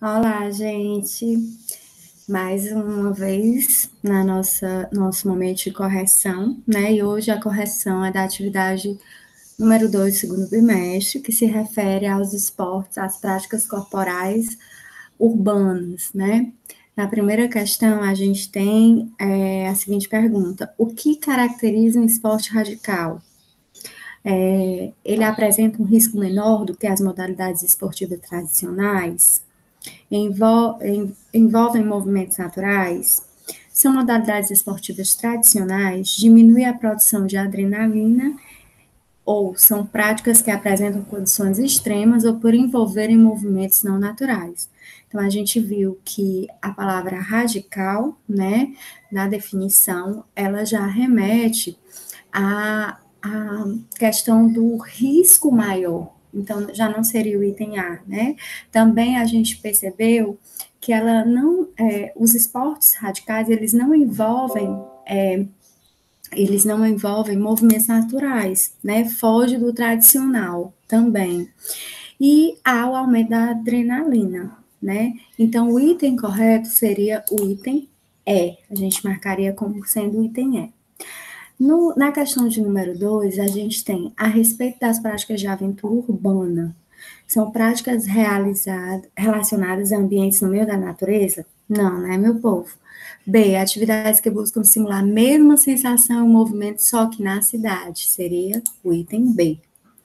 Olá, gente. Mais uma vez na nosso momento de correção, né? E hoje a correção é da atividade número 2 do segundo bimestre, que se refere aos esportes, às práticas corporais urbanas, né? Na primeira questão, a gente tem a seguinte pergunta: o que caracteriza um esporte radical? Ele apresenta um risco menor do que as modalidades esportivas tradicionais? Envolvem movimentos naturais, são modalidades esportivas tradicionais, diminui a produção de adrenalina ou são práticas que apresentam condições extremas ou por envolverem movimentos não naturais. Então, a gente viu que a palavra radical, né, na definição, ela já remete à questão do risco maior. Então, já não seria o item A, né? Também a gente percebeu que ela não, os esportes radicais, eles não envolvem movimentos naturais, né? Foge do tradicional também. E há o aumento da adrenalina, né? Então, o item correto seria o item E. A gente marcaria como sendo o item E. Na questão de número 2, a gente tem a respeito das práticas de aventura urbana. São práticas relacionadas a ambientes no meio da natureza? Não, né, meu povo? B, atividades que buscam simular a mesma sensação e movimento, só que na cidade. Seria o item B.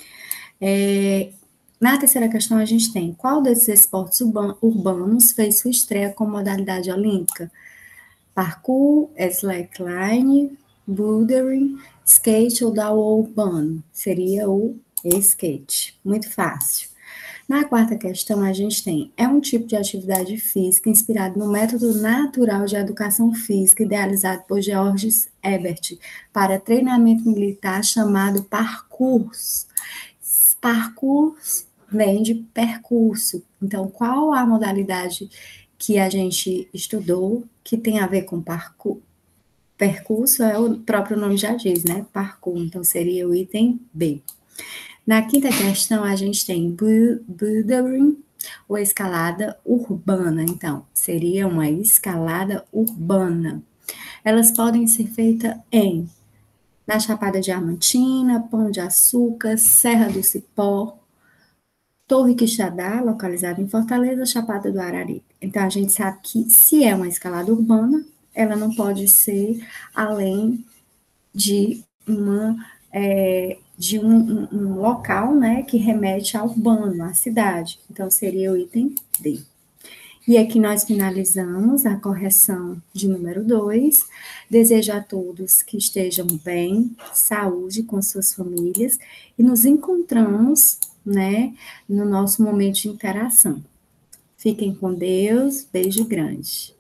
Na terceira questão, a gente tem qual desses esportes urbanos fez sua estreia com modalidade olímpica? Parkour, slackline, bouldering, skate ou downhill urbano? Seria o skate. Muito fácil. Na quarta questão, a gente tem, é um tipo de atividade física inspirado no método natural de educação física idealizado por Georges Ebert para treinamento militar chamado parkour. Parkour vem de percurso. Então, qual a modalidade que a gente estudou que tem a ver com parkour? Percurso é o próprio nome já diz, né? Parkour. Então, seria o item B. Na quinta questão, a gente tem bouldering ou escalada urbana. Então, seria uma escalada urbana. Elas podem ser feitas na Chapada Diamantina, Pão de Açúcar, Serra do Cipó, Torre Quixadá, localizada em Fortaleza, Chapada do Araripe. Então, a gente sabe que se é uma escalada urbana, ela não pode ser além de um local, né, que remete ao urbano, à cidade. Então, seria o item D. E aqui nós finalizamos a correção de número 2. Desejo a todos que estejam bem, saúde com suas famílias e nos encontramos, né, no nosso momento de interação. Fiquem com Deus, beijo grande.